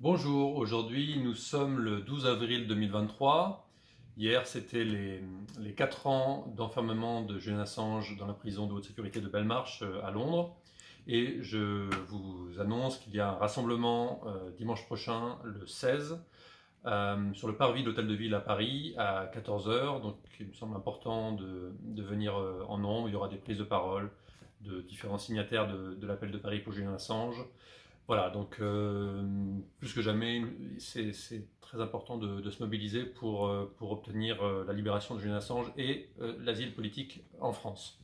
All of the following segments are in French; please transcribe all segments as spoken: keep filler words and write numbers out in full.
Bonjour, aujourd'hui nous sommes le douze avril deux mille vingt-trois. Hier c'était les, les quatre ans d'enfermement de Julian Assange dans la prison de haute sécurité de Belmarsh à Londres. Et je vous annonce qu'il y a un rassemblement euh, dimanche prochain, le seize, euh, sur le parvis de l'Hôtel de Ville à Paris à quatorze heures. Donc il me semble important de, de venir euh, en nombre. Il y aura des prises de parole de différents signataires de, de l'appel de Paris pour Julian Assange. Voilà, donc euh, plus que jamais, c'est très important de, de se mobiliser pour, euh, pour obtenir euh, la libération de Julian Assange et euh, l'asile politique en France.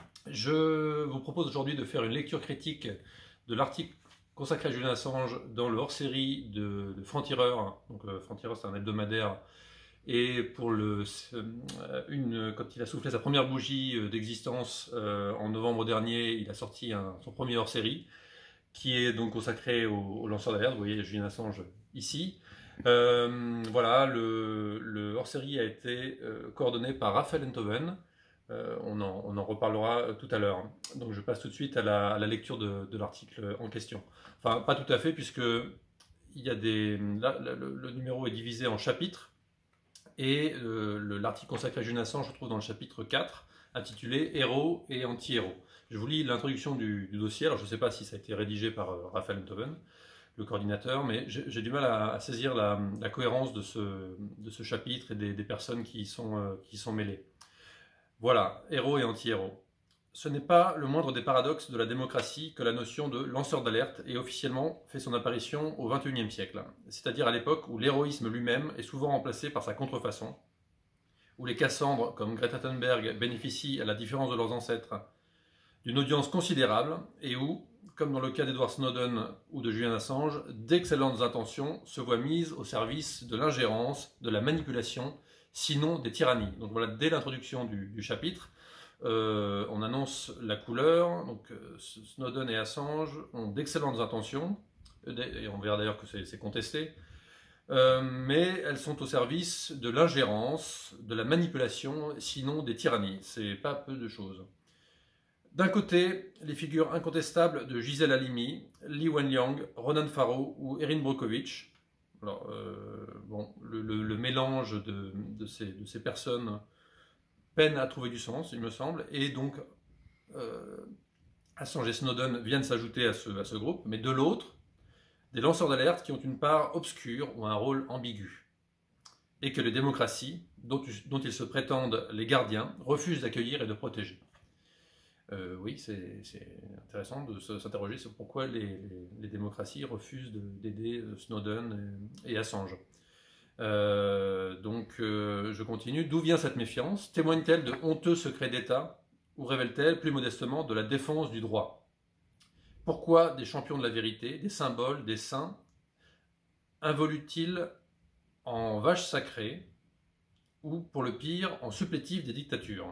Je vous propose aujourd'hui de faire une lecture critique de l'article consacré à Julian Assange dans le hors-série de, de Franc-Tireur. Donc euh, Franc-Tireur, c'est un hebdomadaire. Et pour le, une, quand il a soufflé sa première bougie d'existence euh, en novembre dernier, il a sorti un, son premier hors-série, qui est donc consacré aux, aux lanceurs d'alerte. Vous voyez Julian Assange ici. Euh, voilà, le, le hors-série a été euh, coordonné par Raphaël Enthoven. Euh, on, en, on en reparlera tout à l'heure. Donc je passe tout de suite à la, à la lecture de, de l'article en question. Enfin, pas tout à fait, puisque il y a des, là, le, le numéro est divisé en chapitres. Et euh, l'article consacré à Julian Assange se trouve dans le chapitre quatre, intitulé « Héros et anti-héros ». Je vous lis l'introduction du, du dossier. Alors je ne sais pas si ça a été rédigé par euh, Raphaël Enthoven, le coordinateur, mais j'ai du mal à, à saisir la, la cohérence de ce, de ce chapitre et des, des personnes qui y sont, euh, qui y sont mêlées. Voilà, héros et anti-héros. Ce n'est pas le moindre des paradoxes de la démocratie que la notion de lanceur d'alerte ait officiellement fait son apparition au vingt et unième siècle, c'est-à-dire à, à l'époque où l'héroïsme lui-même est souvent remplacé par sa contrefaçon, où les Cassandres comme Greta Thunberg bénéficient, à la différence de leurs ancêtres, d'une audience considérable et où, comme dans le cas d'Edward Snowden ou de Julian Assange, d'excellentes intentions se voient mises au service de l'ingérence, de la manipulation, sinon des tyrannies. Donc voilà, dès l'introduction du, du chapitre, euh, on annonce la couleur. Donc euh, Snowden et Assange ont d'excellentes intentions, et on verra d'ailleurs que c'est contesté, euh, mais elles sont au service de l'ingérence, de la manipulation, sinon des tyrannies. C'est pas peu de choses. D'un côté, les figures incontestables de Gisèle Halimi, Li Wenliang, Ronan Farrow ou Erin Brockovich. Alors, euh, bon, le, le, le mélange de, de, ces, de ces personnes peine à trouver du sens, il me semble, et donc euh, Assange et Snowden viennent s'ajouter à ce, à ce groupe, mais de l'autre, des lanceurs d'alerte qui ont une part obscure ou un rôle ambigu, et que les démocraties, dont, dont ils se prétendent les gardiens, refusent d'accueillir et de protéger. Euh, oui, c'est intéressant de s'interroger sur pourquoi les, les, les démocraties refusent d'aider Snowden et, et Assange. Euh, donc, euh, je continue. D'où vient cette méfiance? Témoigne-t-elle de honteux secrets d'État ou révèle-t-elle, plus modestement, de la défense du droit? Pourquoi des champions de la vérité, des symboles, des saints, involuent-ils en vaches sacrées ou, pour le pire, en supplétifs des dictatures?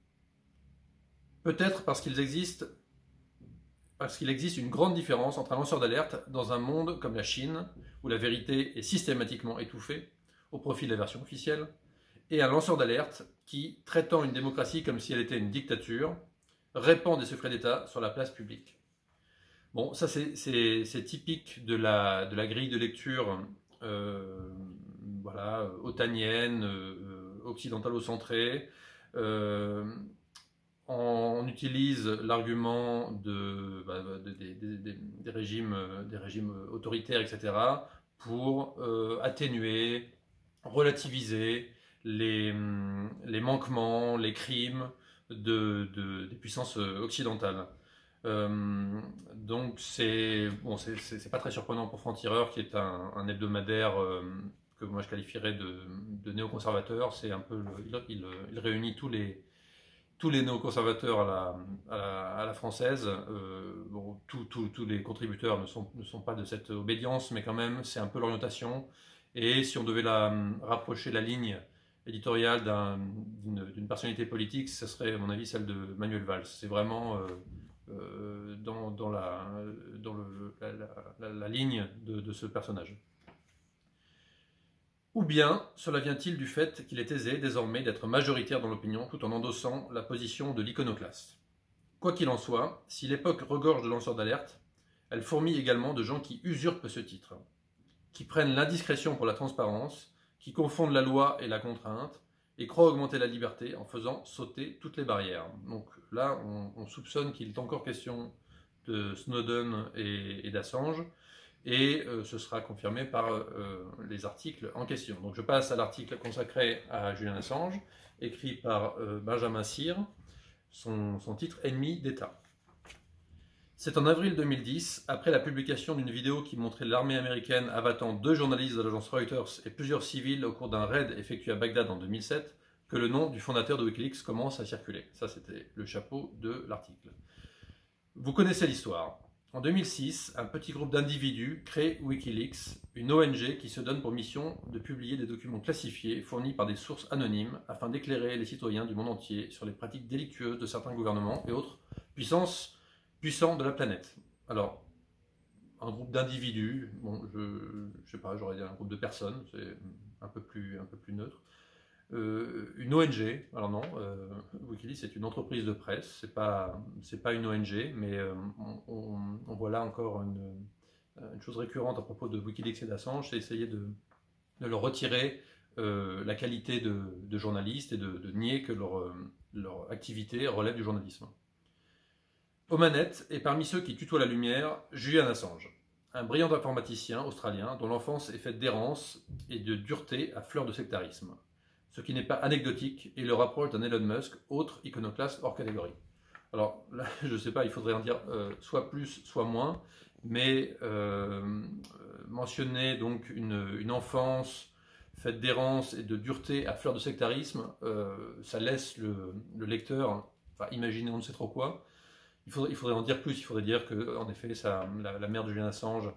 Peut-être parce qu'il existe, parce qu'il existe une grande différence entre un lanceur d'alerte dans un monde comme la Chine, où la vérité est systématiquement étouffée au profit de la version officielle, et un lanceur d'alerte qui, traitant une démocratie comme si elle était une dictature, répand des secrets d'État sur la place publique. Bon, ça c'est typique de la, de la grille de lecture euh, voilà, otanienne, euh, occidentalo-centrée. Euh, On utilise l'argument de, bah, de, de, de, de, des, régimes, des régimes autoritaires, et cetera, pour euh, atténuer, relativiser les, les manquements, les crimes de, de, des puissances occidentales. Euh, donc c'est bon, c'est pas très surprenant pour Franc-Tireur, qui est un, un hebdomadaire euh, que moi je qualifierais de, de néoconservateur. C'est un peu, le, il, il, il réunit tous les tous les néoconservateurs à la, à la, à la française. Euh, bon, tous les contributeurs ne sont, ne sont pas de cette obédience, mais quand même, c'est un peu l'orientation. Et si on devait la, rapprocher la ligne éditoriale d'une un, personnalité politique, ce serait, à mon avis, celle de Manuel Valls. C'est vraiment euh, euh, dans, dans, la, dans le, la, la, la ligne de, de ce personnage. Ou bien cela vient-il du fait qu'il est aisé désormais d'être majoritaire dans l'opinion tout en endossant la position de l'iconoclaste. Quoi qu'il en soit, si l'époque regorge de lanceurs d'alerte, elle fourmille également de gens qui usurpent ce titre, qui prennent l'indiscrétion pour la transparence, qui confondent la loi et la contrainte, et croient augmenter la liberté en faisant sauter toutes les barrières. Donc là, on, on soupçonne qu'il est encore question de Snowden et, et d'Assange, et euh, ce sera confirmé par euh, les articles en question. Donc je passe à l'article consacré à Julian Assange, écrit par euh, Benjamin Cyr, son, son titre « Ennemi d'État ». C'est en avril deux mille dix, après la publication d'une vidéo qui montrait l'armée américaine abattant deux journalistes de l'agence Reuters et plusieurs civils au cours d'un raid effectué à Bagdad en deux mille sept, que le nom du fondateur de Wikileaks commence à circuler. Ça, c'était le chapeau de l'article. Vous connaissez l'histoire. En deux mille six, un petit groupe d'individus crée Wikileaks, une O N G qui se donne pour mission de publier des documents classifiés fournis par des sources anonymes afin d'éclairer les citoyens du monde entier sur les pratiques délictueuses de certains gouvernements et autres puissances puissants de la planète. Alors, un groupe d'individus, bon, je ne sais pas, j'aurais dit un groupe de personnes, c'est un peu plus, un peu plus neutre. Euh, une O N G, alors non, euh, Wikileaks c'est une entreprise de presse, c'est pas, c'est pas une O N G, mais euh, on, on, on voit là encore une, une chose récurrente à propos de Wikileaks et d'Assange, c'est essayer de, de leur retirer euh, la qualité de, de journaliste et de, de nier que leur, leur activité relève du journalisme. Aux manettes, et parmi ceux qui tutoient la lumière, Julian Assange, un brillant informaticien australien dont l'enfance est faite d'errance et de dureté à fleur de sectarisme. Ce qui n'est pas anecdotique et le rapproche d'un Elon Musk, autre iconoclaste hors catégorie. Alors là, je ne sais pas, il faudrait en dire euh, soit plus, soit moins, mais euh, mentionner donc une, une enfance faite d'errance et de dureté à fleur de sectarisme, euh, ça laisse le, le lecteur enfin, imaginer on ne sait trop quoi. Il faudrait, il faudrait en dire plus, il faudrait dire que, en effet, ça, la, la mère de Julian Assange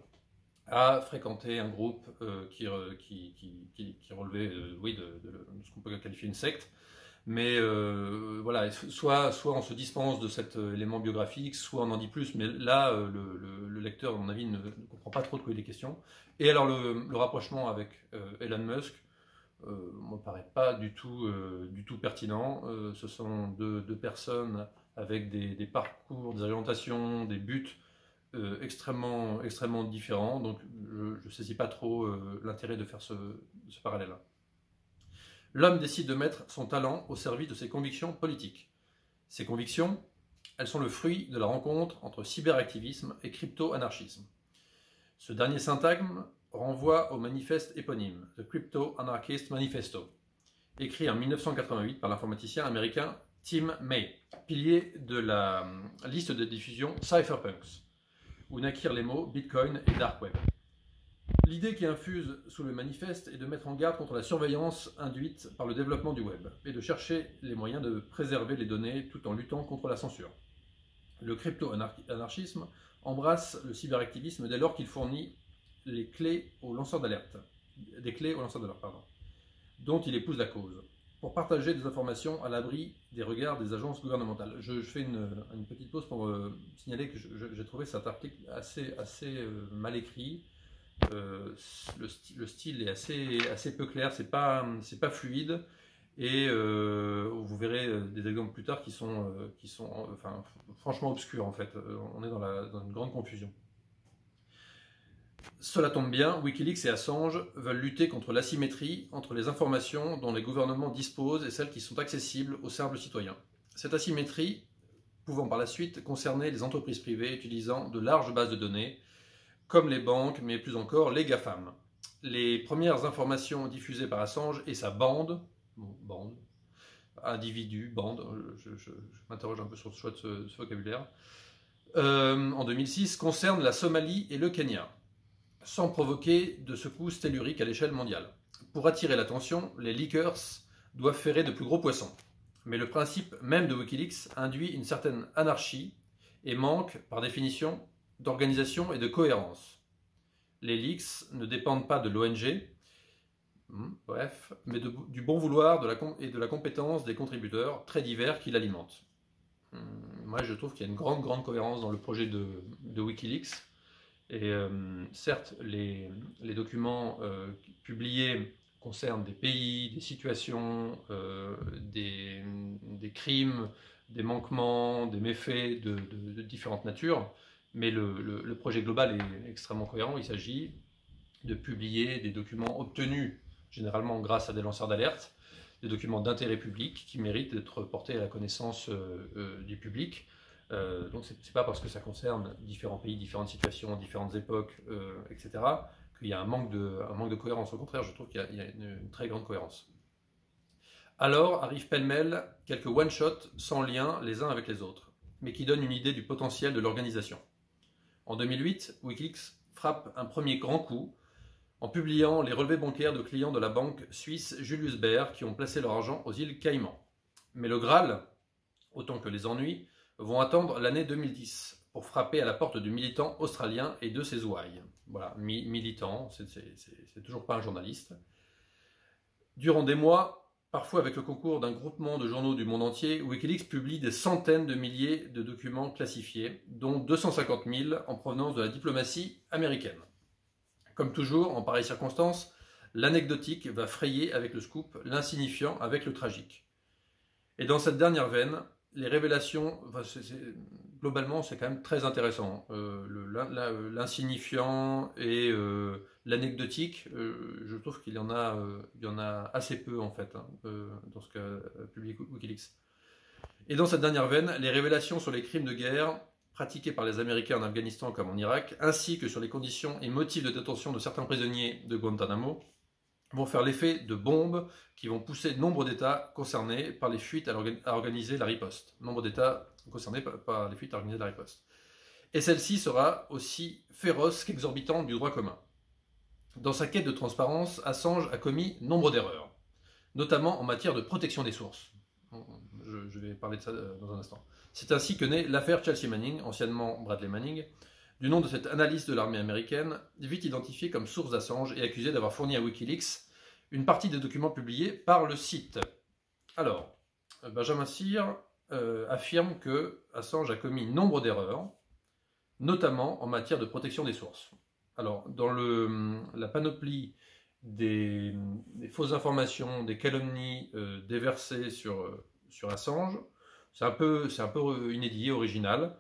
a fréquenté un groupe euh, qui, qui, qui, qui relevait euh, oui, de, de, de ce qu'on peut qualifier une secte. Mais euh, voilà, soit, soit on se dispense de cet élément biographique, soit on en dit plus. Mais là, euh, le, le, le lecteur, à mon avis, ne, ne comprend pas trop de quoi il est question. Et alors, le, le rapprochement avec euh, Elon Musk ne euh, me paraît pas du tout, euh, du tout pertinent. Euh, ce sont deux, deux personnes avec des, des parcours, des orientations, des buts euh, extrêmement, extrêmement différents. Donc je ne saisis pas trop euh, l'intérêt de faire ce, ce parallèle-là. L'homme décide de mettre son talent au service de ses convictions politiques. Ces convictions, elles sont le fruit de la rencontre entre cyberactivisme et crypto-anarchisme. Ce dernier syntagme renvoie au manifeste éponyme, The Crypto Anarchist Manifesto, écrit en mille neuf cent quatre-vingt-huit par l'informaticien américain Tim May, pilier de la liste de diffusion Cypherpunks, où naquirent les mots Bitcoin et Dark Web. L'idée qui infuse sous le manifeste est de mettre en garde contre la surveillance induite par le développement du web et de chercher les moyens de préserver les données tout en luttant contre la censure. Le crypto-anarchisme embrasse le cyberactivisme dès lors qu'il fournit les clés aux lanceurs d'alerte, des clés aux lanceurs d'alerte, pardon, dont il épouse la cause, pour partager des informations à l'abri des regards des agences gouvernementales. Je, je fais une, une petite pause pour euh, signaler que j'ai trouvé cet article assez, assez euh, mal écrit. Euh, le, sti le style est assez, assez peu clair, c'est pas, c'est pas fluide, et euh, vous verrez des exemples plus tard qui sont, euh, qui sont enfin, franchement obscurs en fait. On est dans, la, dans une grande confusion. Cela tombe bien, Wikileaks et Assange veulent lutter contre l'asymétrie entre les informations dont les gouvernements disposent et celles qui sont accessibles aux simples citoyens. Cette asymétrie pouvant par la suite concerner les entreprises privées utilisant de larges bases de données, comme les banques, mais plus encore les GAFAM. Les premières informations diffusées par Assange et sa bande, bon, bande, individu, bande, je, je, je m'interroge un peu sur le choix de ce, ce vocabulaire, euh, en deux mille six, concernent la Somalie et le Kenya, sans provoquer de secousses telluriques à l'échelle mondiale. Pour attirer l'attention, les leakers doivent ferrer de plus gros poissons. Mais le principe même de Wikileaks induit une certaine anarchie et manque, par définition, d'organisation et de cohérence. Les leaks ne dépendent pas de l'O N G, hmm, bref, mais de, du bon vouloir de la, et de la compétence des contributeurs très divers qui l'alimentent. Hmm, moi, je trouve qu'il y a une grande, grande cohérence dans le projet de, de Wikileaks. Et euh, certes, les, les documents euh, publiés concernent des pays, des situations, euh, des, des crimes, des manquements, des méfaits de, de, de différentes natures, mais le, le, le projet global est extrêmement cohérent. Il s'agit de publier des documents obtenus généralement grâce à des lanceurs d'alerte, des documents d'intérêt public qui méritent d'être portés à la connaissance euh, euh, du public. Euh, donc c'est pas parce que ça concerne différents pays, différentes situations, différentes époques, euh, et cetera, qu'il y a un manque, de, un manque de cohérence. Au contraire, je trouve qu'il y a, il y a une, une très grande cohérence. Alors arrivent pêle-mêle quelques one-shots sans lien les uns avec les autres, mais qui donnent une idée du potentiel de l'organisation. En deux mille huit, Wikileaks frappe un premier grand coup en publiant les relevés bancaires de clients de la banque suisse Julius Baer qui ont placé leur argent aux îles Caïmans. Mais le Graal, autant que les ennuis, vont attendre l'année deux mille dix pour frapper à la porte du militant australien et de ses ouailles. Voilà, mi militant, c'est toujours pas un journaliste. Durant des mois, parfois avec le concours d'un groupement de journaux du monde entier, Wikileaks publie des centaines de milliers de documents classifiés, dont deux cent cinquante mille en provenance de la diplomatie américaine. Comme toujours, en pareilles circonstances, l'anecdotique va frayer avec le scoop, l'insignifiant avec le tragique. Et dans cette dernière veine, les révélations, enfin, c est, c est, globalement, c'est quand même très intéressant. Euh, L'insignifiant et euh, l'anecdotique, euh, je trouve qu'il y en a, euh, il y en a assez peu en fait, hein, euh, dans ce qu'a publié Wikileaks. Et dans cette dernière veine, les révélations sur les crimes de guerre pratiqués par les Américains en Afghanistan comme en Irak, ainsi que sur les conditions et motifs de détention de certains prisonniers de Guantanamo, vont faire l'effet de bombes qui vont pousser nombre d'États concernés par les fuites à organiser la riposte. Nombre d'États concernés par les fuites à organiser la riposte. Et celle-ci sera aussi féroce qu'exorbitante du droit commun. Dans sa quête de transparence, Assange a commis nombre d'erreurs, notamment en matière de protection des sources. Je, je vais parler de ça dans un instant. C'est ainsi que naît l'affaire Chelsea Manning, anciennement Bradley Manning, du nom de cette analyste de l'armée américaine, vite identifiée comme source d'Assange et accusée d'avoir fourni à Wikileaks une partie des documents publiés par le site. Alors, Benjamin Cyr euh, affirme que Assange a commis nombre d'erreurs, notamment en matière de protection des sources. Alors, dans le, la panoplie des, des fausses informations, des calomnies euh, déversées sur, sur Assange, c'est un peu, c'est un peu inédit, original.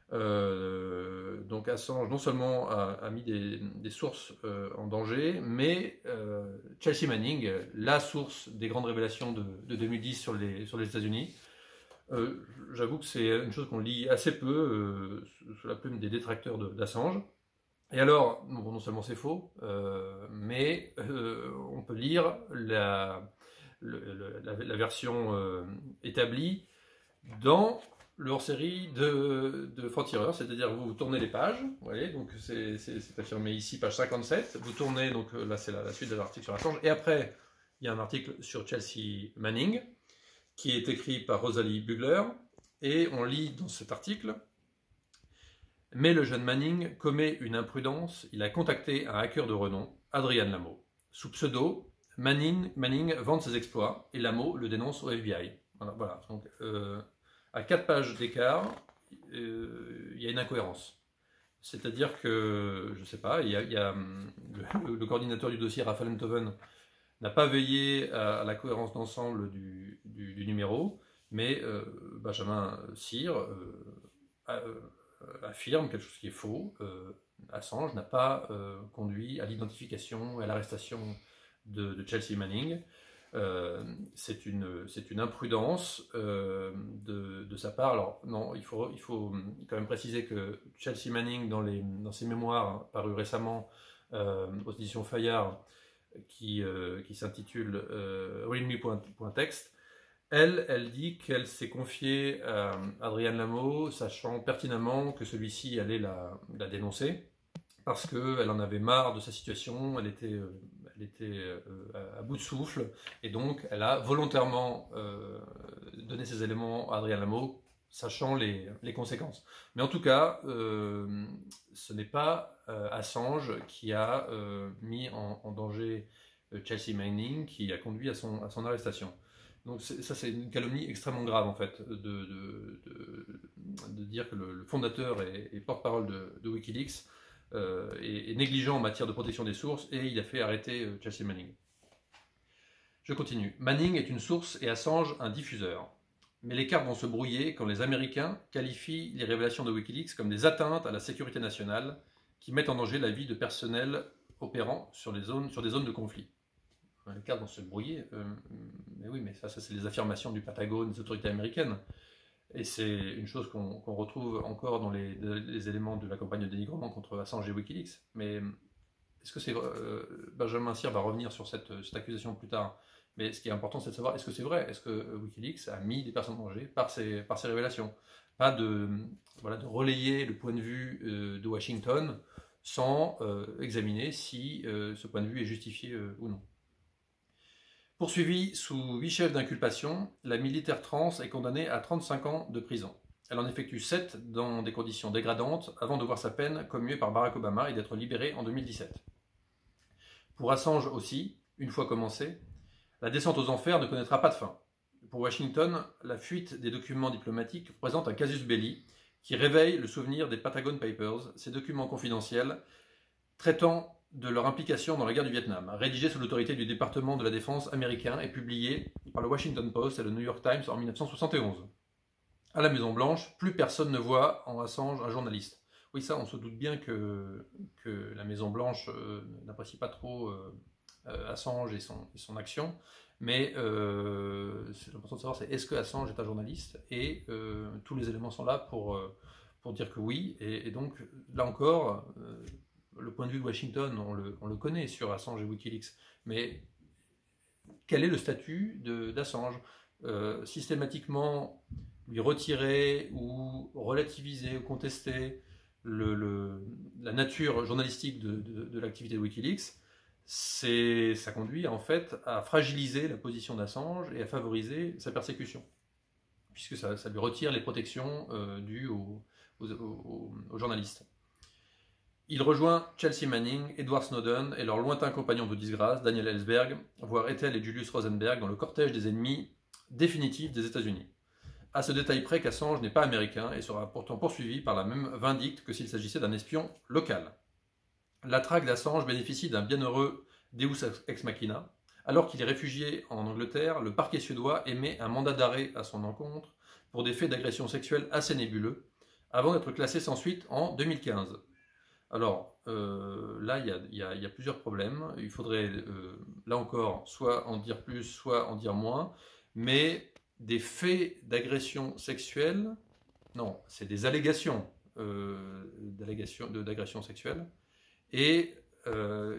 Euh, donc Assange non seulement a, a mis des, des sources euh, en danger, mais euh, Chelsea Manning, la source des grandes révélations de, de deux mille dix sur les, sur les États-Unis, euh, j'avoue que c'est une chose qu'on lit assez peu euh, sous la plume des détracteurs d'Assange. Et alors, bon, non seulement c'est faux, euh, mais euh, on peut lire la, le, la, la version euh, établie dans le hors-série de, de Franc-Tireur, c'est-à-dire vous, vous tournez les pages, vous voyez, donc c'est affirmé ici, page cinquante-sept, vous tournez, donc là c'est la, la suite de l'article sur Assange, et après il y a un article sur Chelsea Manning, qui est écrit par Rosalie Bugler, et on lit dans cet article, mais le jeune Manning commet une imprudence, il a contacté un hacker de renom, Adrian Lamo. Sous pseudo, Manning, Manning vante ses exploits, et Lamo le dénonce au F B I. Voilà, voilà. Donc, euh, à quatre pages d'écart, euh, il y a une incohérence. C'est-à-dire que, je ne sais pas, il y a, il y a le, le coordinateur du dossier, Raphaël Enthoven, n'a pas veillé à, à la cohérence d'ensemble du, du, du numéro, mais euh, Benjamin Cyr euh, euh, affirme quelque chose qui est faux. Euh, Assange n'a pas euh, conduit à l'identification et à l'arrestation de, de Chelsea Manning. Euh, c'est une, c'est une imprudence euh, de, de sa part. Alors non, il faut, il faut quand même préciser que Chelsea Manning, dans, les, dans ses mémoires parus récemment euh, aux éditions Fayard, qui, euh, qui s'intitule euh, readme.text, elle, elle dit qu'elle s'est confiée à Adrian Lamo, sachant pertinemment que celui-ci allait la, la dénoncer, parce qu'elle en avait marre de sa situation, elle était... Euh, elle était euh, à bout de souffle, et donc elle a volontairement euh, donné ces éléments à Adrian Lamo, sachant les, les conséquences. Mais en tout cas, euh, ce n'est pas euh, Assange qui a euh, mis en, en danger euh, Chelsea Manning, qui a conduit à son, à son arrestation. Donc ça, c'est une calomnie extrêmement grave, en fait, de, de, de, de dire que le, le fondateur et, et porte-parole de, de Wikileaks Euh, est, est négligent en matière de protection des sources, et il a fait arrêter euh, Chelsea Manning. Je continue. Manning est une source et Assange un diffuseur. Mais les cartes vont se brouiller quand les Américains qualifient les révélations de Wikileaks comme des atteintes à la sécurité nationale qui mettent en danger la vie de personnel opérant sur, les zones, sur des zones de conflit. Les cartes vont se brouiller, euh, mais oui, mais ça, ça c'est les affirmations du Pentagone, des autorités américaines. Et c'est une chose qu'on qu'on retrouve encore dans les, les éléments de la campagne de dénigrement contre Assange et Wikileaks. Mais est-ce que c'est euh, Benjamin Cyr va revenir sur cette, cette accusation plus tard. Mais ce qui est important, c'est de savoir, est-ce que c'est vrai? Est-ce que Wikileaks a mis des personnes en danger par ses, par ses révélations? Pas de, voilà, de relayer le point de vue euh, de Washington sans euh, examiner si euh, ce point de vue est justifié euh, ou non. Poursuivie sous huit chefs d'inculpation, la militaire trans est condamnée à trente-cinq ans de prison. Elle en effectue sept dans des conditions dégradantes avant de voir sa peine commuée par Barack Obama et d'être libérée en deux mille dix-sept. Pour Assange aussi, une fois commencée, la descente aux enfers ne connaîtra pas de fin. Pour Washington, la fuite des documents diplomatiques représente un casus belli qui réveille le souvenir des Pentagon Papers, ces documents confidentiels traitant de leur implication dans la guerre du Vietnam, rédigés sous l'autorité du département de la défense américain et publiés par le Washington Post et le New York Times en mille neuf cent soixante et onze. À la Maison-Blanche, plus personne ne voit en Assange un journaliste. Oui, ça, on se doute bien que, que la Maison-Blanche euh, n'apprécie pas trop euh, Assange et son, et son action, mais euh, c'est important de savoir, c'est est-ce que Assange est un journaliste? Et euh, tous les éléments sont là pour, euh, pour dire que oui, et, et donc, là encore, euh, le point de vue de Washington, on le, on le connaît sur Assange et Wikileaks, mais quel est le statut d'Assange? euh, Systématiquement lui retirer ou relativiser ou contester le, le, la nature journalistique de, de, de l'activité de Wikileaks, ça conduit en fait à fragiliser la position d'Assange et à favoriser sa persécution, puisque ça, ça lui retire les protections euh, dues aux, aux, aux, aux journalistes. Il rejoint Chelsea Manning, Edward Snowden et leur lointain compagnon de disgrâce, Daniel Ellsberg, voire Ethel et Julius Rosenberg, dans le cortège des ennemis définitifs des États-Unis. À ce détail près qu'Assange n'est pas américain et sera pourtant poursuivi par la même vindicte que s'il s'agissait d'un espion local. La traque d'Assange bénéficie d'un bienheureux Deus ex machina. Alors qu'il est réfugié en Angleterre, le parquet suédois émet un mandat d'arrêt à son encontre pour des faits d'agression sexuelle assez nébuleux, avant d'être classé sans suite en deux mille quinze. Alors, euh, là, il y, y, y a plusieurs problèmes. Il faudrait, euh, là encore, soit en dire plus, soit en dire moins. Mais des faits d'agression sexuelle, non, c'est des allégations euh, d'agression sexuelle, et euh,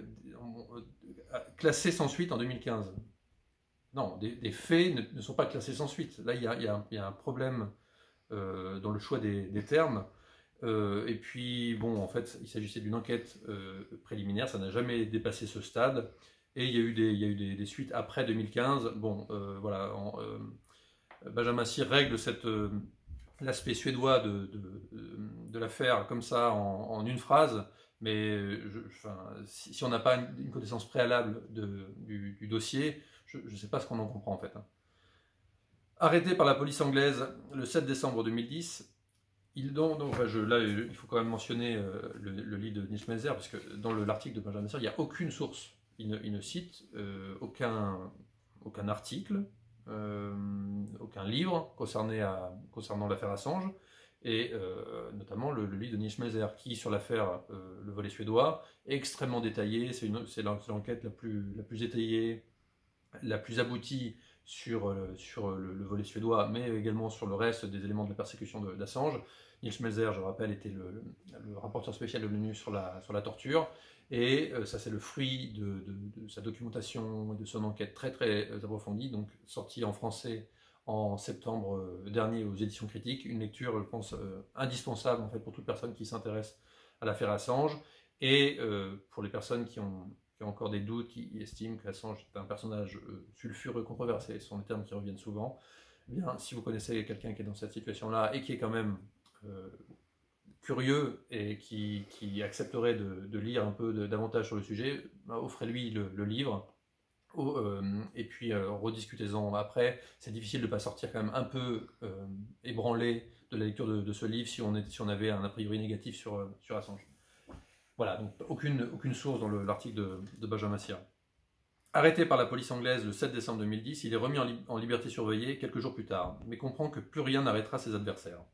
classés sans suite en deux mille quinze. Non, des, des faits ne, ne sont pas classés sans suite. Là, il y a, y a, y a un problème euh, dans le choix des, des termes. Euh, et puis, bon, en fait, il s'agissait d'une enquête euh, préliminaire, ça n'a jamais dépassé ce stade. Et il y a eu des, il y a eu des, des suites après deux mille quinze. Bon, euh, voilà, en, euh, Benjamin Cyr règle euh, l'aspect suédois de, de, de l'affaire comme ça en, en une phrase. Mais je, enfin, si, si on n'a pas une, une connaissance préalable de, du, du dossier, je ne sais pas ce qu'on en comprend en fait. Arrêté par la police anglaise le sept décembre deux mille dix, il, donc, donc, enfin, je, là, il faut quand même mentionner euh, le, le livre de Nils Melzer, parce que dans l'article de Benjamin Cyr, il n'y a aucune source. Il ne, il ne cite euh, aucun, aucun article, euh, aucun livre concerné à, concernant l'affaire Assange, et euh, notamment le, le livre de Nils Melzer, qui, sur l'affaire euh, le volet suédois, est extrêmement détaillé. C'est l'enquête la plus, la plus étayée, la plus aboutie sur, euh, sur le, le volet suédois, mais également sur le reste des éléments de la persécution d'Assange. Nils Melzer, je rappelle, était le, le, le rapporteur spécial de l'ONU sur la, sur la torture, et euh, ça c'est le fruit de, de, de sa documentation et de son enquête très très approfondie, donc sortie en français en septembre dernier aux éditions critiques, une lecture, je pense, euh, indispensable en fait, pour toute personne qui s'intéresse à l'affaire Assange, et euh, pour les personnes qui ont, qui ont encore des doutes, qui estiment qu'Assange est un personnage euh, sulfureux, controversé, ce sont des termes qui reviennent souvent. Eh bien, si vous connaissez quelqu'un qui est dans cette situation-là et qui est quand même euh, curieux et qui, qui accepterait de, de lire un peu de, davantage sur le sujet, bah, offrez-lui le, le livre. Oh, euh, et puis euh, rediscutez-en après. C'est difficile de ne pas sortir quand même un peu euh, ébranlé de la lecture de, de ce livre si on, est, si on avait un a priori négatif sur, euh, sur Assange. Voilà, donc aucune, aucune source dans l'article de, de Benjamin Cyr. Arrêté par la police anglaise le sept décembre deux mille dix, il est remis en, li en liberté surveillée quelques jours plus tard, mais comprend que plus rien n'arrêtera ses adversaires.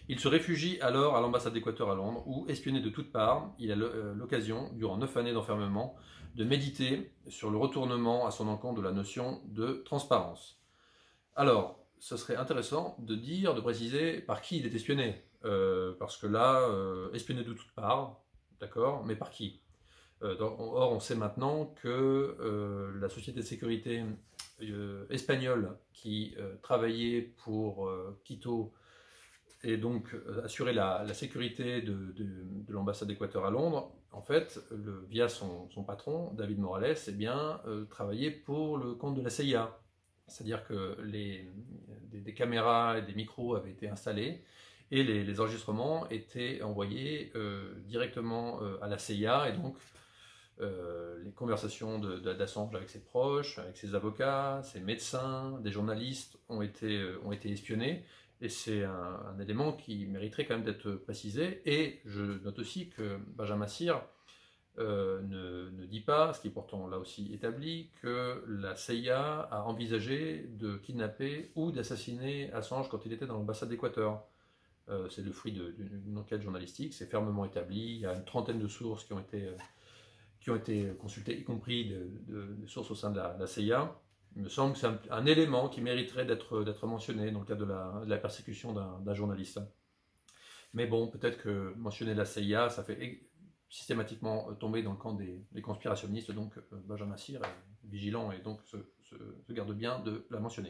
Il se réfugie alors à l'ambassade d'Équateur à Londres, où, espionné de toutes parts, il a l'occasion, durant neuf années d'enfermement, de méditer sur le retournement à son encontre de la notion de transparence. Alors, ce serait intéressant de dire, de préciser par qui il est espionné. Euh, parce que là, euh, espionné de toutes parts, d'accord, mais par qui? euh, Or, on sait maintenant que euh, la société de sécurité euh, espagnole qui euh, travaillait pour euh, Quito et donc euh, assurer la, la sécurité de, de, de l'ambassade d'Équateur à Londres, en fait, le, via son, son patron, David Morales, eh bien, euh, travaillait pour le compte de la C I A. C'est-à-dire que les, des, des caméras et des micros avaient été installés et les, les enregistrements étaient envoyés euh, directement euh, à la C I A, et donc euh, les conversations d'Assange avec ses proches, avec ses avocats, ses médecins, des journalistes ont été, euh, ont été espionnés. Et c'est un, un élément qui mériterait quand même d'être précisé. Et je note aussi que Benjamin Cyr euh, ne, ne dit pas, ce qui est pourtant là aussi établi, que la C I A a envisagé de kidnapper ou d'assassiner Assange quand il était dans l'ambassade d'Équateur. Euh, c'est le fruit d'une enquête journalistique, c'est fermement établi. Il y a une trentaine de sources qui ont été, euh, qui ont été consultées, y compris de, de, de sources au sein de la, de la C I A. Il me semble que c'est un, un élément qui mériterait d'être mentionné dans le cadre de la, de la persécution d'un journaliste. Mais bon, peut-être que mentionner la C I A, ça fait systématiquement tomber dans le camp des, des conspirationnistes, donc Benjamin Cyr est vigilant et donc se, se, se garde bien de la mentionner.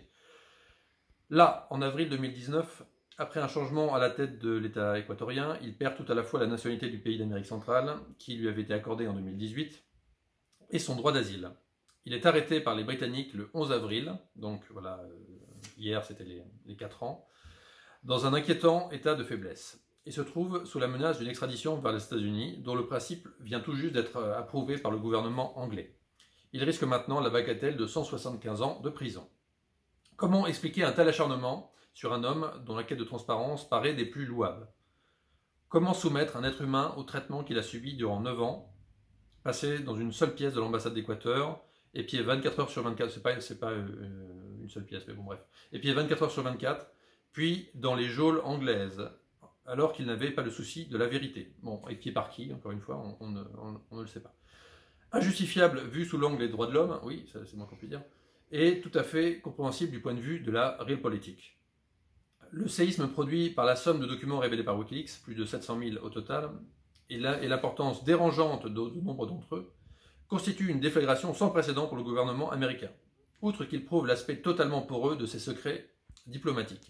Là, en avril deux mille dix-neuf, après un changement à la tête de l'État équatorien, il perd tout à la fois la nationalité du pays d'Amérique centrale, qui lui avait été accordée en deux mille dix-huit, et son droit d'asile. Il est arrêté par les Britanniques le onze avril, donc voilà, euh, hier c'était les, les quatre ans, dans un inquiétant état de faiblesse. Il se trouve sous la menace d'une extradition vers les États-Unis, dont le principe vient tout juste d'être approuvé par le gouvernement anglais. Il risque maintenant la bagatelle de cent soixante-quinze ans de prison. Comment expliquer un tel acharnement sur un homme dont la quête de transparence paraît des plus louables? Comment soumettre un être humain au traitement qu'il a subi durant neuf ans, passé dans une seule pièce de l'ambassade d'Équateur, épié vingt-quatre heures sur vingt-quatre, c'est pas, c'est pas euh, une seule pièce, mais bon bref, épié vingt-quatre heures sur vingt-quatre, puis dans les geôles anglaises, alors qu'il n'avait pas le souci de la vérité. Bon, épié par qui, encore une fois, on, on, on, on ne le sait pas. Injustifiable vu sous l'angle des droits de l'homme, oui, c'est moins qu'on peut dire, et tout à fait compréhensible du point de vue de la realpolitik. Le séisme produit par la somme de documents révélés par Wikileaks, plus de sept cent mille au total, et l'importance dérangeante de, de nombre d'entre eux, constitue une déflagration sans précédent pour le gouvernement américain, outre qu'il prouve l'aspect totalement poreux de ses secrets diplomatiques.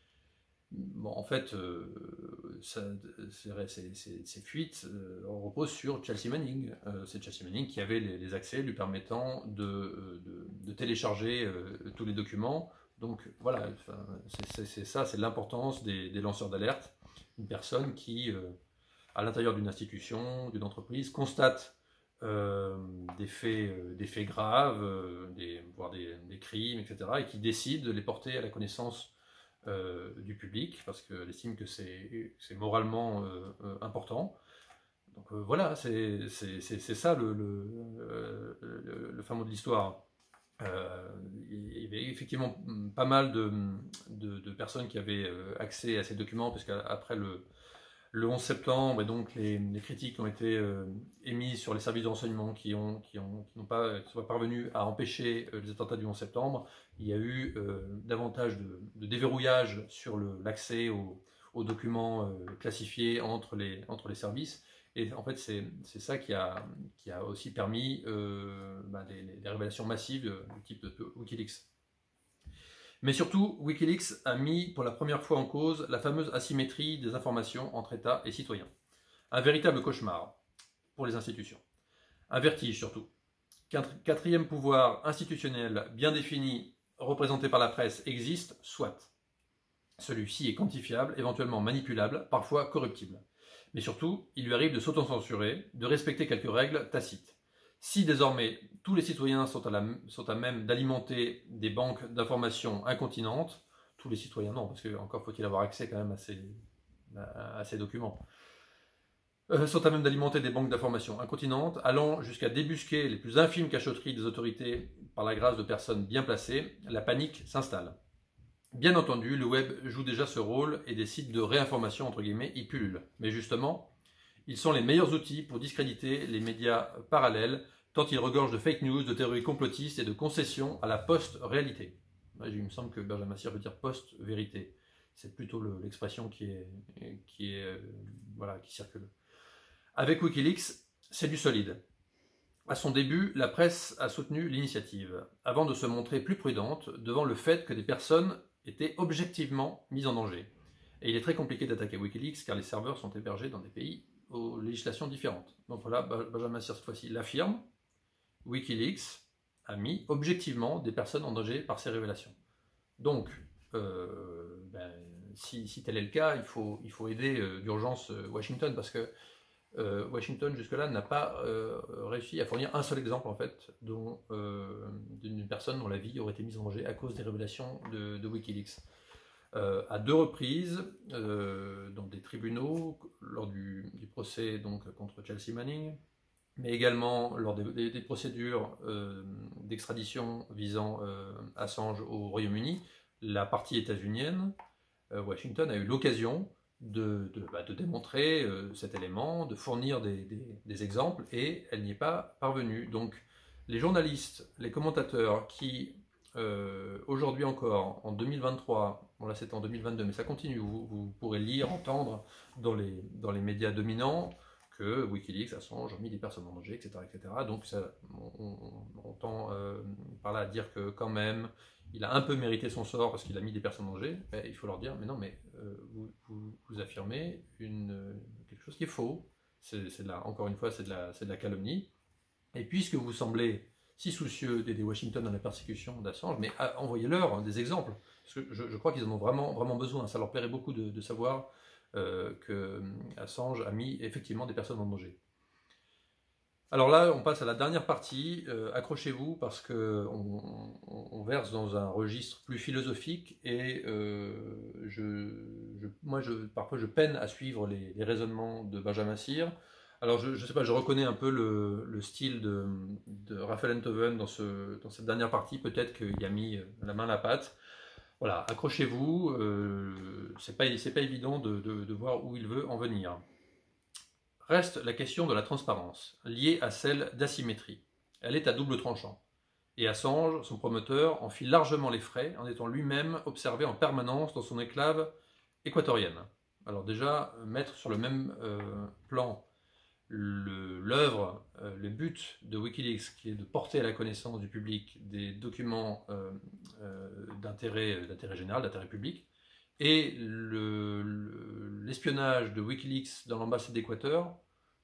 Bon, en fait, euh, ça, ces, ces, ces fuites euh, reposent sur Chelsea Manning. Euh, C'est Chelsea Manning qui avait les, les accès lui permettant de, de, de télécharger euh, tous les documents. Donc voilà, enfin, c'est ça, c'est l'importance des, des lanceurs d'alerte. Une personne qui, euh, à l'intérieur d'une institution, d'une entreprise, constate euh, des, faits, euh, des faits graves, euh, des, voire des, des crimes, et cetera, et qui décide de les porter à la connaissance Euh, du public, parce qu'elle estime que c'est moralement euh, euh, important. Donc euh, voilà, c'est ça le, le, le, le fin mot de l'histoire. Euh, il y avait effectivement pas mal de, de, de personnes qui avaient accès à ces documents, parce qu'après le, le onze septembre, et donc les, les critiques ont été euh, émises sur les services de renseignement qui n'ont qui ont, qui n'ont pas, qui sont pas parvenus à empêcher euh, les attentats du onze septembre. Il y a eu euh, davantage de, de déverrouillage sur l'accès aux, aux documents euh, classifiés entre les, entre les services. Et en fait, c'est ça qui a, qui a aussi permis euh, bah, les, les révélations massives du type de Wikileaks. Mais surtout, Wikileaks a mis pour la première fois en cause la fameuse asymétrie des informations entre États et citoyens. Un véritable cauchemar pour les institutions. Un vertige surtout. Quatrième pouvoir institutionnel bien défini, représenté par la presse, existe, soit. Celui-ci est quantifiable, éventuellement manipulable, parfois corruptible. Mais surtout, il lui arrive de s'autocensurer, de respecter quelques règles tacites. Si désormais tous les citoyens sont à, la, sont à même d'alimenter des banques d'informations incontinentes, tous les citoyens non, parce que encore faut-il avoir accès quand même à ces, à, à ces documents, euh, sont à même d'alimenter des banques d'informations incontinentes, allant jusqu'à débusquer les plus infimes cachotteries des autorités par la grâce de personnes bien placées, la panique s'installe. Bien entendu, le web joue déjà ce rôle et des sites de réinformation, entre guillemets, y pullulent. Mais justement, ils sont les meilleurs outils pour discréditer les médias parallèles, tant ils regorgent de fake news, de théories complotistes et de concessions à la post-réalité. Il me semble que Benjamin Massier veut dire post-vérité. C'est plutôt l'expression qui, est, qui, est, euh, voilà, qui circule. Avec Wikileaks, c'est du solide. À son début, la presse a soutenu l'initiative, avant de se montrer plus prudente devant le fait que des personnes étaient objectivement mises en danger. Et il est très compliqué d'attaquer Wikileaks car les serveurs sont hébergés dans des pays aux législations différentes. Donc voilà, Benjamin Massier cette fois-ci l'affirme, Wikileaks a mis objectivement des personnes en danger par ces révélations. Donc, euh, ben, si, si tel est le cas, il faut, il faut aider euh, d'urgence euh, Washington, parce que euh, Washington jusque-là n'a pas euh, réussi à fournir un seul exemple en fait euh, d'une personne dont la vie aurait été mise en danger à cause des révélations de, de Wikileaks. Euh, à deux reprises, euh, dans des tribunaux, lors du, du procès donc, contre Chelsea Manning, mais également lors des, des, des procédures euh, d'extradition visant euh, Assange au Royaume-Uni, la partie états-unienne, euh, Washington, a eu l'occasion de, de, bah, de démontrer euh, cet élément, de fournir des, des, des exemples, et elle n'y est pas parvenue. Donc les journalistes, les commentateurs qui, euh, aujourd'hui encore, en deux mille vingt-trois, bon là c'était en deux mille vingt-deux, mais ça continue, vous, vous pourrez lire, entendre dans les, dans les médias dominants, que Wikileaks, Assange ont mis des personnes en danger, et cetera et cetera. Donc ça, on, on, on tend euh, par là à dire que quand même, il a un peu mérité son sort parce qu'il a mis des personnes en danger. Mais il faut leur dire, mais non, mais euh, vous, vous, vous affirmez une, quelque chose qui est faux. C'est de la, encore une fois, c'est de, la, de la calomnie. Et puisque vous semblez si soucieux d'aider Washington dans la persécution d'Assange, mais envoyez-leur des exemples. Parce que je, je crois qu'ils en ont vraiment, vraiment besoin. Ça leur plairait beaucoup de, de savoir Euh, que Assange a mis effectivement des personnes en danger. Alors là, on passe à la dernière partie. Euh, accrochez-vous parce que on, on, on verse dans un registre plus philosophique et euh, je, je, moi, je, parfois, je peine à suivre les, les raisonnements de Benjamin Massier. Alors, je, je sais pas, je reconnais un peu le, le style de, de Raphaël Enthoven dans, ce, dans cette dernière partie. Peut-être qu'il a mis la main à la pâte. Voilà, accrochez-vous, euh, c'est pas, c'est pas évident de, de, de voir où il veut en venir. Reste la question de la transparence, liée à celle d'asymétrie. Elle est à double tranchant. Et Assange, son promoteur, en fit largement les frais en étant lui-même observé en permanence dans son enclave équatorienne. Alors déjà, mettre sur le même euh, plan l'œuvre, le, euh, le but de Wikileaks, qui est de porter à la connaissance du public des documents euh, euh, d'intérêt général, d'intérêt public, et l'espionnage le, de Wikileaks dans l'ambassade d'Équateur,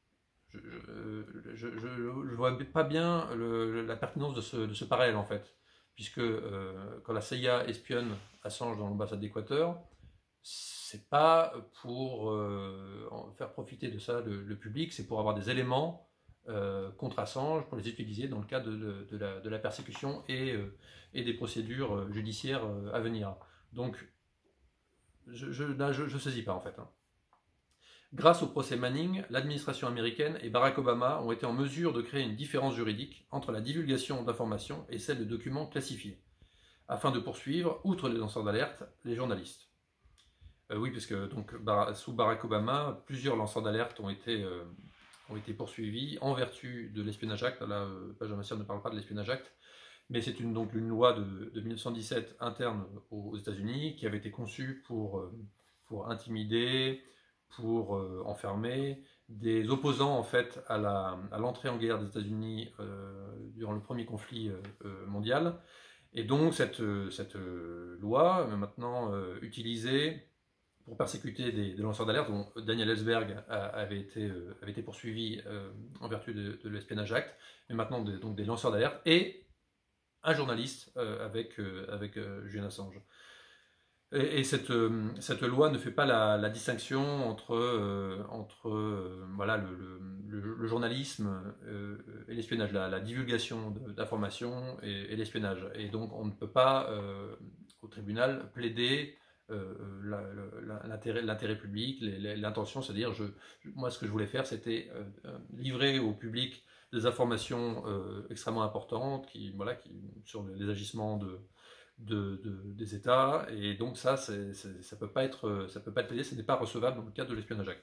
je ne vois pas bien le, la pertinence de ce, de ce parallèle en fait, puisque euh, quand la C I A espionne Assange dans l'ambassade d'Équateur, c'est pas pour euh, faire profiter de ça le, le public, c'est pour avoir des éléments euh, contre Assange, pour les utiliser dans le cadre de, de, de, la, de la persécution et, euh, et des procédures judiciaires euh, à venir. Donc, je ne saisis pas en fait. Hein. Grâce au procès Manning, l'administration américaine et Barack Obama ont été en mesure de créer une différence juridique entre la divulgation d'informations et celle de documents classifiés, afin de poursuivre, outre les lanceurs d'alerte, les journalistes. Euh, oui, parce que donc, sous Barack Obama, plusieurs lanceurs d'alerte ont été, euh, ont été poursuivis en vertu de l'Espionnage Act. Là, euh, Benjamin Massier ne parle pas de l'Espionnage Act, mais c'est une, donc une loi de, de mille neuf cent dix-sept interne aux États-Unis qui avait été conçue pour, euh, pour intimider, pour euh, enfermer des opposants en fait à l'entrée à en guerre des États-Unis euh, durant le premier conflit euh, mondial. Et donc cette, cette loi est maintenant euh, utilisée pour persécuter des, des lanceurs d'alerte, dont Daniel Ellsberg a, avait, été, euh, avait été poursuivi euh, en vertu de, de l'Espionnage Act, mais maintenant de, donc des lanceurs d'alerte et un journaliste euh, avec, euh, avec euh, Julian Assange. Et, et cette, euh, cette loi ne fait pas la, la distinction entre, euh, entre euh, voilà, le, le, le journalisme euh, et l'espionnage, la, la divulgation d'informations et, et l'espionnage. Et donc on ne peut pas, euh, au tribunal, plaider euh, l'intérêt public, l'intention, c'est-à-dire, je, moi ce que je voulais faire, c'était euh, livrer au public des informations euh, extrêmement importantes qui, voilà, qui, sur les agissements de de, de, des États, et donc ça, c'est, c'est, ça ne peut pas être, ça peut pas être payé, ce n'est pas recevable dans le cadre de l'espionnage acte.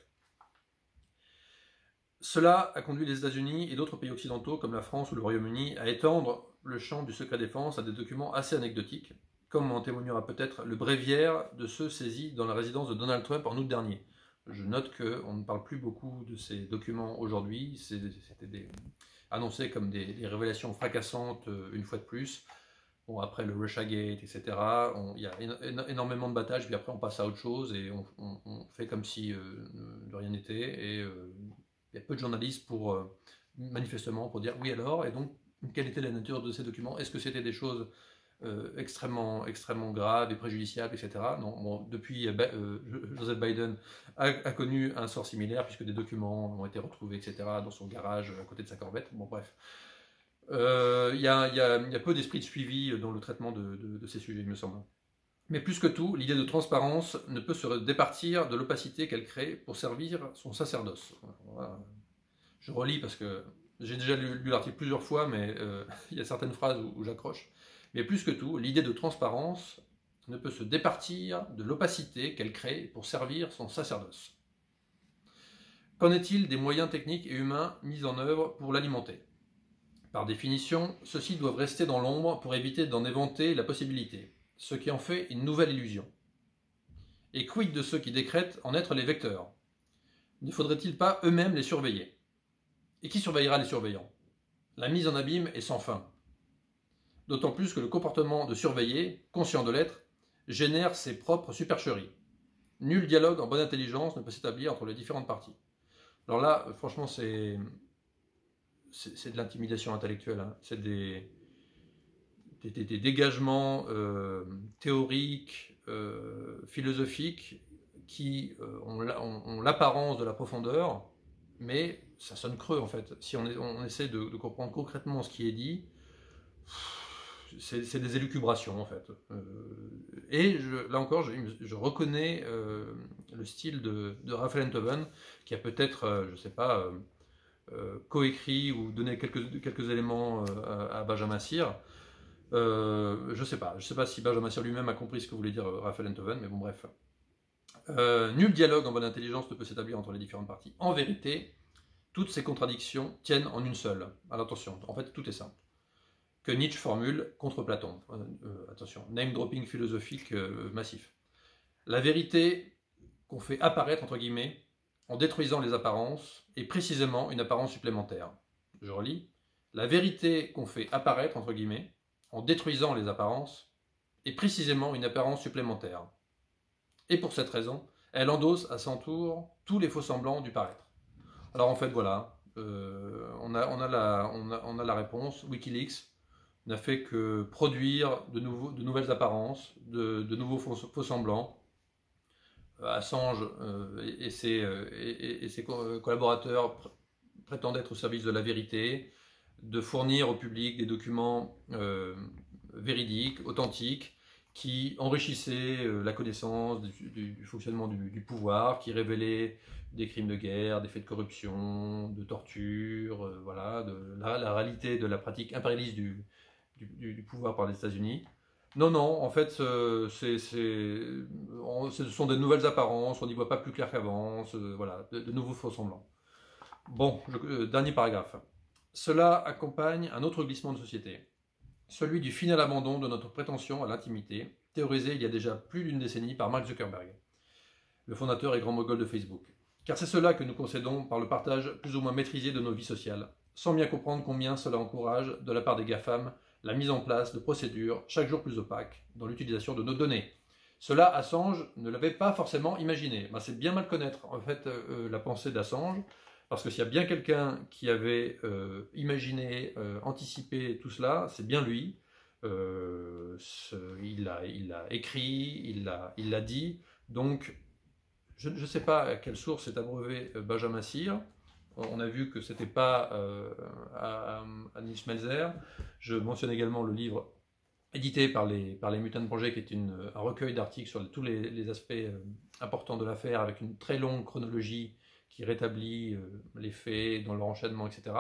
Cela a conduit les États-Unis et d'autres pays occidentaux, comme la France ou le Royaume-Uni, à étendre le champ du secret défense à des documents assez anecdotiques, comme en témoignera peut-être le bréviaire de ceux saisis dans la résidence de Donald Trump en août dernier. Je note qu'on ne parle plus beaucoup de ces documents aujourd'hui, c'était des, annoncé comme des, des révélations fracassantes euh, une fois de plus. Bon, après le Russiagate, et cetera, il y a énormément de battages, puis après on passe à autre chose et on, on, on fait comme si euh, de rien n'était. Et euh, il y a peu de journalistes pour, euh, manifestement, pour dire oui alors, et donc quelle était la nature de ces documents? Est-ce que c'était des choses euh, extrêmement, extrêmement graves et préjudiciables, et cetera. Non, bon, depuis, euh, Joseph Biden a, a connu un sort similaire, puisque des documents ont été retrouvés, et cetera, dans son garage à côté de sa Corvette. Bon, bref. Il euh, y, y, y, a peu d'esprit de suivi dans le traitement de, de, de ces sujets, il me semble. Mais plus que tout, l'idée de transparence ne peut se départir de l'opacité qu'elle crée pour servir son sacerdoce. Voilà. Je relis parce que j'ai déjà lu, lu l'article plusieurs fois, mais euh, il y a certaines phrases où, où j'accroche. Mais plus que tout, l'idée de transparence ne peut se départir de l'opacité qu'elle crée pour servir son sacerdoce. Qu'en est-il des moyens techniques et humains mis en œuvre pour l'alimenter? Par définition, ceux-ci doivent rester dans l'ombre pour éviter d'en éventer la possibilité, ce qui en fait une nouvelle illusion. Et quid de ceux qui décrètent en être les vecteurs? Ne faudrait-il pas eux-mêmes les surveiller? Et qui surveillera les surveillants? La mise en abîme est sans fin. D'autant plus que le comportement de surveiller, conscient de l'être, génère ses propres supercheries. Nul dialogue en bonne intelligence ne peut s'établir entre les différentes parties. Alors là, franchement, c'est c'est de l'intimidation intellectuelle, hein. C'est des, des, des, des dégagements euh, théoriques, euh, philosophiques, qui euh, ont, ont, ont l'apparence de la profondeur, mais ça sonne creux en fait. Si on, est, on essaie de, de comprendre concrètement ce qui est dit, c'est des élucubrations en fait. Euh, et je, là encore, je, je reconnais euh, le style de, de Raphaël Enthoven, qui a peut-être, euh, je ne sais pas, euh, euh, coécrit ou donné quelques, quelques éléments euh, à, à Benjamin Cyr. Euh, je ne sais pas. Je ne sais pas si Benjamin Cyr lui-même a compris ce que voulait dire Raphaël Enthoven, mais bon, bref. Euh, nul dialogue en bonne intelligence ne peut s'établir entre les différentes parties. En vérité, toutes ces contradictions tiennent en une seule. Alors attention, en fait, tout est simple. Que Nietzsche formule contre Platon. Euh, euh, attention, name dropping philosophique euh, massif. La vérité qu'on fait apparaître, entre guillemets, en détruisant les apparences, est précisément une apparence supplémentaire. Je relis. La vérité qu'on fait apparaître, entre guillemets, en détruisant les apparences, est précisément une apparence supplémentaire. Et pour cette raison, elle endosse à son tour tous les faux-semblants du paraître. Alors en fait, voilà, euh, on, a, on, a la, on, a, on a la réponse. Wikileaks n'a fait que produire de, nouveau, de nouvelles apparences, de, de nouveaux faux-semblants. Assange euh, et, et, ses, euh, et, et ses collaborateurs pr prétendent être au service de la vérité, de fournir au public des documents euh, véridiques, authentiques, qui enrichissaient euh, la connaissance du, du, du fonctionnement du, du pouvoir, qui révélaient des crimes de guerre, des faits de corruption, de torture, euh, voilà, de la, la réalité de la pratique impérialiste du, du, du pouvoir par les États-Unis. Non, non, en fait, euh, c'est, c'est, on, ce sont de nouvelles apparences, on n'y voit pas plus clair qu'avant, voilà, de, de nouveaux faux-semblants. Bon, je, euh, dernier paragraphe. Cela accompagne un autre glissement de société, celui du final abandon de notre prétention à l'intimité, théorisé il y a déjà plus d'une décennie par Mark Zuckerberg, le fondateur et grand mogol de Facebook. Car c'est cela que nous concédons par le partage plus ou moins maîtrisé de nos vies sociales, sans bien comprendre combien cela encourage, de la part des GAFAM, la mise en place de procédures chaque jour plus opaques dans l'utilisation de nos données. Cela, Assange ne l'avait pas forcément imaginé. Ben, c'est bien mal connaître en fait euh, la pensée d'Assange, parce que s'il y a bien quelqu'un qui avait euh, imaginé, euh, anticipé tout cela, c'est bien lui. Euh, ce, il l'a il l'a écrit, il l'a il l'a dit. Donc, je ne sais pas à quelle source est abreuvé Benjamin Cyr. On a vu que ce n'était pas euh, à, à Nils Melzer. Je mentionne également le livre édité par les, par les Mutant Project, qui est une, un recueil d'articles sur tous les, les aspects euh, importants de l'affaire, avec une très longue chronologie qui rétablit euh, les faits dans leur enchaînement, et cetera.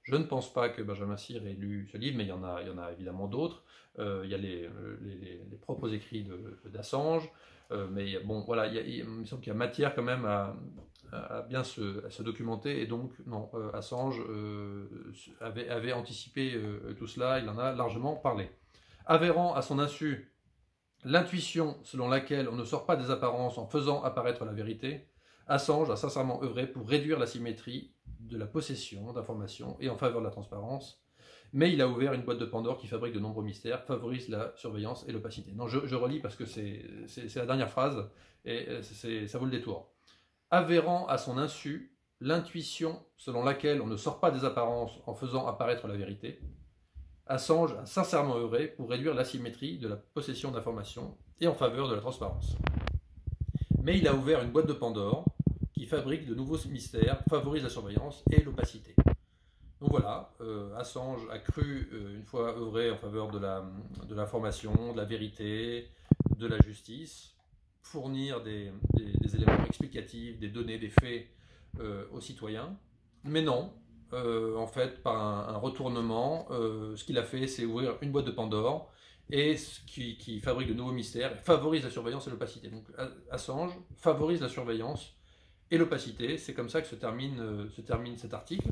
Je ne pense pas que Benjamin Cyr ait lu ce livre, mais il y en a, il y en a évidemment d'autres. Euh, il y a les, les, les, les propres écrits d'Assange, euh, mais bon, voilà, il, y a, il me semble qu'il y a matière quand même à, à bien se, à se documenter, et donc, non, euh, Assange euh, avait, avait anticipé euh, tout cela, il en a largement parlé. Avérant à son insu l'intuition selon laquelle on ne sort pas des apparences en faisant apparaître la vérité, Assange a sincèrement œuvré pour réduire la symétrie de la possession d'informations et en faveur de la transparence, mais il a ouvert une boîte de Pandore qui fabrique de nombreux mystères, favorise la surveillance et l'opacité. Non, je, je relis parce que c'est la dernière phrase, et ça vaut le détour. Avérant à son insu l'intuition selon laquelle on ne sort pas des apparences en faisant apparaître la vérité, Assange a sincèrement œuvré pour réduire l'asymétrie de la possession d'informations et en faveur de la transparence. Mais il a ouvert une boîte de Pandore qui fabrique de nouveaux mystères, favorise la surveillance et l'opacité. Donc voilà, euh, Assange a cru, euh, une fois œuvré en faveur de l'information, de, de la vérité, de la justice, fournir des, des, des éléments explicatifs, des données, des faits euh, aux citoyens. Mais non, euh, en fait, par un, un retournement, euh, ce qu'il a fait, c'est ouvrir une boîte de Pandore et ce qui, qui fabrique de nouveaux mystères, favorise la surveillance et l'opacité. Donc Assange favorise la surveillance et l'opacité. C'est comme ça que se termine, euh, se termine cet article.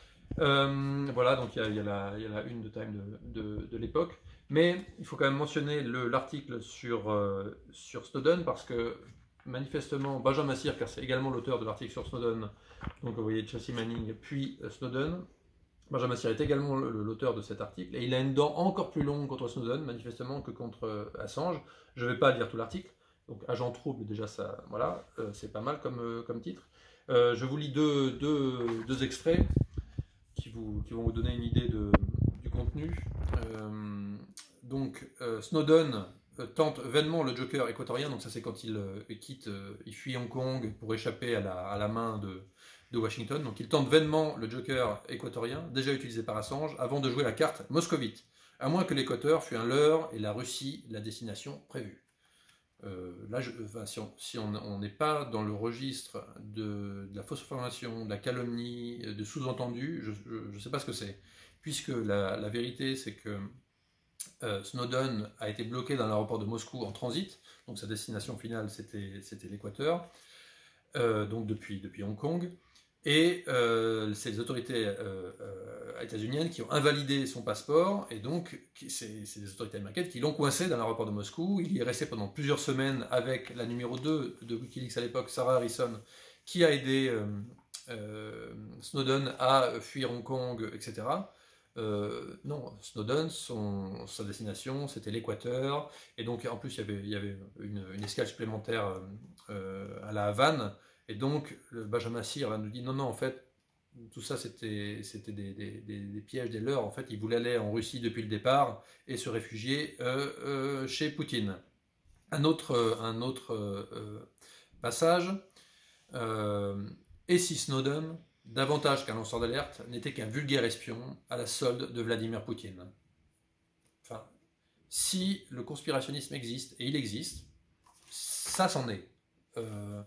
Euh, voilà, donc il y, y, y a la une de Time de, de, de l'époque. Mais il faut quand même mentionner l'article sur, euh, sur Snowden, parce que manifestement, Benjamin Cyr, car c'est également l'auteur de l'article sur Snowden, donc vous voyez Chelsea Manning, puis euh, Snowden. Benjamin Cyr est également l'auteur de cet article, et il a une dent encore plus longue contre Snowden, manifestement, que contre euh, Assange. Je ne vais pas lire tout l'article, donc Agent trouble, déjà, ça, voilà, euh, c'est pas mal comme, euh, comme titre. Euh, je vous lis deux, deux, deux extraits qui, vous, qui vont vous donner une idée de, du contenu. Euh, donc, euh, Snowden euh, tente vainement le Joker équatorien, donc ça c'est quand il euh, quitte, euh, il fuit Hong Kong pour échapper à la, à la main de, de Washington. Donc il tente vainement le Joker équatorien, déjà utilisé par Assange, avant de jouer la carte moscovite, à moins que l'Équateur fût un leurre et la Russie la destination prévue. Euh, là, je, enfin, si on n'est pas dans le registre de, de la fausse information, de la calomnie, de sous-entendu, je ne sais pas ce que c'est. Puisque la, la vérité, c'est que euh, Snowden a été bloqué dans l'aéroport de Moscou en transit, donc sa destination finale, c'était l'Équateur, euh, donc depuis, depuis Hong Kong. Et euh, c'est les autorités euh, euh, états-uniennes qui ont invalidé son passeport, et donc c'est les autorités américaines qui l'ont coincé dans l'aéroport de Moscou. Il y est resté pendant plusieurs semaines avec la numéro deux de Wikileaks à l'époque, Sarah Harrison, qui a aidé euh, euh, Snowden à fuir Hong Kong, et cetera. Euh, non, Snowden, son, sa destination, c'était l'Équateur, et donc en plus il y avait, il y avait une, une escale supplémentaire euh, à la Havane. Et donc, le Benjamin Cyr nous dit non, non, en fait, tout ça c'était des, des, des, des pièges, des leurres. En fait, il voulait aller en Russie depuis le départ et se réfugier euh, euh, chez Poutine. Un autre, un autre euh, passage. Euh, et si Snowden, davantage qu'un lanceur d'alerte, n'était qu'un vulgaire espion à la solde de Vladimir Poutine. Enfin, si le conspirationnisme existe, et il existe, ça c'en est. Euh,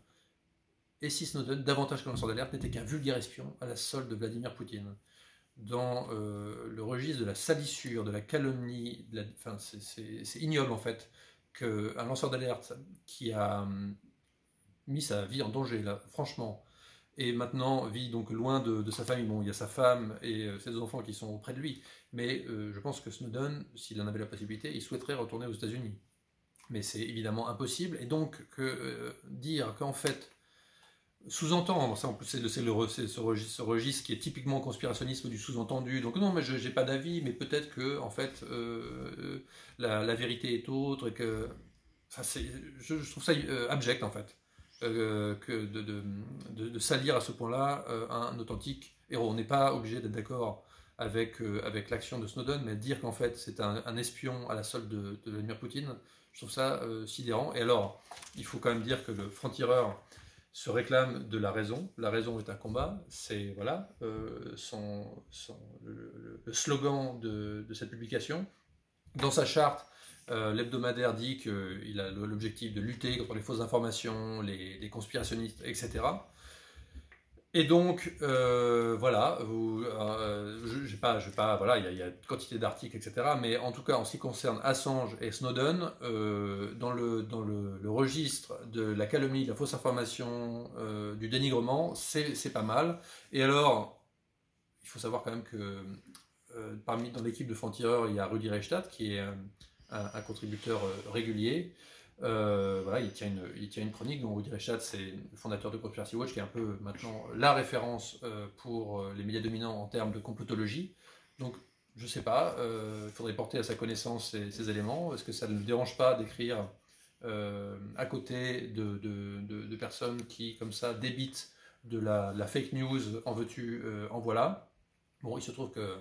Et si Snowden, davantage qu'un lanceur d'alerte, n'était qu'un vulgaire espion à la solde de Vladimir Poutine. Dans euh, le registre de la salissure, de la calomnie, de la... enfin, c'est ignoble en fait, qu'un lanceur d'alerte qui a hum, mis sa vie en danger, là, franchement, et maintenant vit donc loin de, de sa famille. Bon, il y a sa femme et euh, ses enfants qui sont auprès de lui, mais euh, je pense que Snowden, s'il en avait la possibilité, il souhaiterait retourner aux États-Unis. Mais c'est évidemment impossible, et donc que, euh, dire qu'en fait, sous-entendre, ça en plus c'est ce registre, ce registre qui est typiquement conspirationnisme du sous-entendu, donc non mais je n'ai pas d'avis, mais peut-être que en fait euh, la, la vérité est autre, et que enfin, je, je trouve ça euh, abject en fait, euh, que de, de, de, de salir à ce point-là euh, un authentique héros. On n'est pas obligé d'être d'accord avec, euh, avec l'action de Snowden, mais dire qu'en fait c'est un, un espion à la solde de, de Vladimir Poutine, je trouve ça euh, sidérant. Et alors, il faut quand même dire que le franc-tireur se réclame de la raison. La raison est un combat. C'est voilà, euh, son, son, le, le slogan de, de cette publication. Dans sa charte, euh, l'hebdomadaire dit qu'il a l'objectif de lutter contre les fausses informations, les, les conspirationnistes, et cetera. Et donc, euh, voilà, vous, euh, je, j'ai pas, je vais pas, voilà, il y, a- il y a une quantité d'articles, et cetera. Mais en tout cas, en ce qui concerne Assange et Snowden, euh, dans le, dans le, le registre de la calomnie, de la fausse information, euh, du dénigrement, c'est c'est pas mal. Et alors, il faut savoir quand même que euh, parmi, dans l'équipe de Franc-Tireur, il y a Rudi Reichstadt, qui est euh, un, un contributeur euh, régulier. Euh, voilà, il tient, une, il tient une chronique dont Rudi Reichstadt, c'est le fondateur de Conspiracy Watch, qui est un peu maintenant la référence euh, pour euh, les médias dominants en termes de complotologie. Donc, je sais pas, euh, il faudrait porter à sa connaissance ces, ces éléments. Est-ce que ça ne le dérange pas d'écrire euh, à côté de, de, de, de personnes qui, comme ça, débitent de la, la fake news, en veux-tu, euh, en voilà. Bon, il se trouve que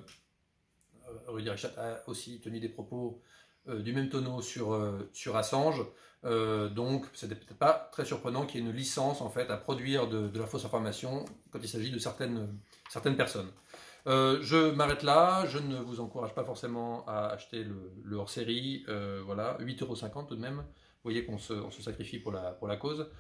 Rudi Reichstadt a aussi tenu des propos euh, du même tonneau sur, euh, sur Assange. Euh, donc, c'était peut-être pas très surprenant qu'il y ait une licence en fait à produire de, de la fausse information quand il s'agit de certaines, certaines personnes. Euh, je m'arrête là, je ne vous encourage pas forcément à acheter le, le hors-série, euh, voilà, huit euros cinquante tout de même, vous voyez qu'on se, on se sacrifie pour la, pour la cause.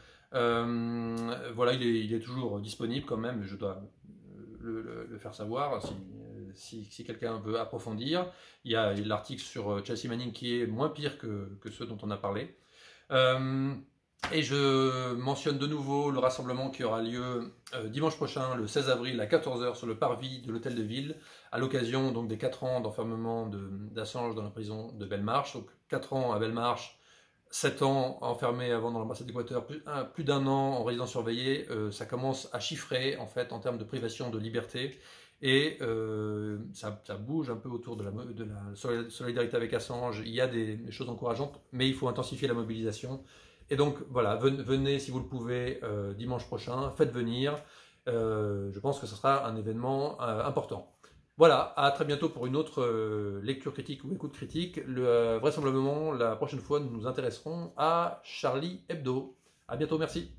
Euh, voilà, il est, il est toujours disponible quand même, je dois le, le, le faire savoir si, si, si quelqu'un veut approfondir. Il y a l'article sur Chelsea Manning qui est moins pire que, que ceux dont on a parlé. Euh, et je mentionne de nouveau le rassemblement qui aura lieu euh, dimanche prochain, le seize avril à quatorze heures sur le parvis de l'hôtel de ville, à l'occasion donc des quatre ans d'enfermement d'Assange dans la prison de Belmarsh. Donc quatre ans à Belmarsh, sept ans enfermé avant dans l'ambassade d'Équateur, plus, plus d'un an en résidence surveillée, euh, ça commence à chiffrer en fait en termes de privation de liberté. Et euh, ça, ça bouge un peu autour de la, de la solidarité avec Assange. Il y a des, des choses encourageantes, mais il faut intensifier la mobilisation. Et donc voilà, venez si vous le pouvez euh, dimanche prochain, faites venir. Euh, je pense que ce sera un événement euh, important. Voilà, à très bientôt pour une autre euh, lecture critique ou écoute critique. Le, euh, vraisemblablement, la prochaine fois, nous nous intéresserons à Charlie Hebdo. À bientôt, merci.